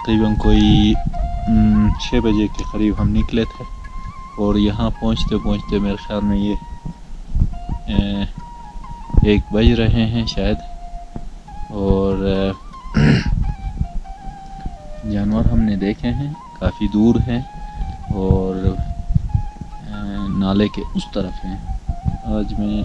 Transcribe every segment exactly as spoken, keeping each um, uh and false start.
तकरीबन कोई छः बजे के करीब हम निकले थे और यहाँ पहुँचते पहुँचते मेरे ख्याल में ये एक बज रहे हैं शायद। और जानवर हमने देखे हैं, काफ़ी दूर हैं और नाले के उस तरफ हैं। आज मैं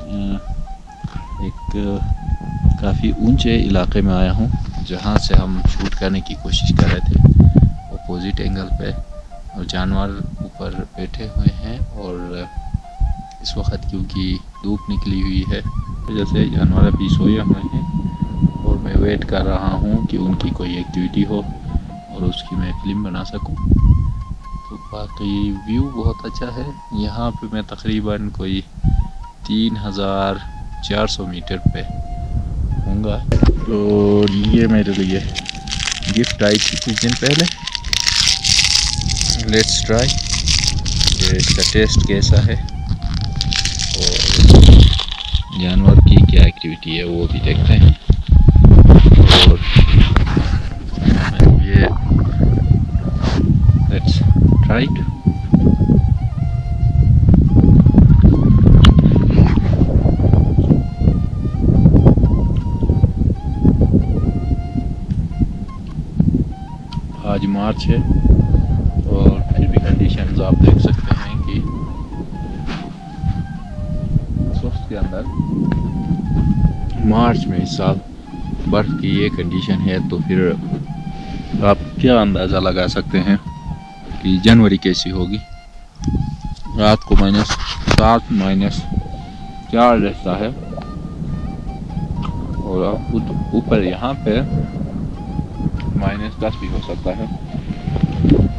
एक काफ़ी ऊंचे इलाके में आया हूँ जहाँ से हम शूट करने की कोशिश कर रहे थे अपोजिट एंगल पे, और जानवर ऊपर बैठे हुए हैं। और इस वक्त क्योंकि धूप निकली हुई है वजह से जानवर अभी सोए हुए हैं और मैं वेट कर रहा हूँ कि उनकी कोई एक्टिविटी हो और उसकी मैं फिल्म बना सकूँ। तो बाकी व्यू बहुत अच्छा है। यहाँ पे मैं तकरीबन कोई तीन हज़ार चार सौ मीटर पे होऊंगा। तो ये मेरे लिए गिफ्ट आई थी कुछ दिन पहले। लेट्स ट्राई ये इसका टेस्ट कैसा है और जानवर की क्या एक्टिविटी है वो भी देखते हैं। और ये लेट्स ट्राई इट। आज मार्च है और फिर भी कंडीशंस आप देख सकते हैं कि सोस्ट के अंदर मार्च में इस साल बर्फ़ की ये कंडीशन है, तो फिर आप क्या अंदाज़ा लगा सकते हैं कि जनवरी कैसी होगी। रात को माइनस सात माइनस चार रहता है और ऊपर यहाँ पे माइनस दस भी हो सकता है।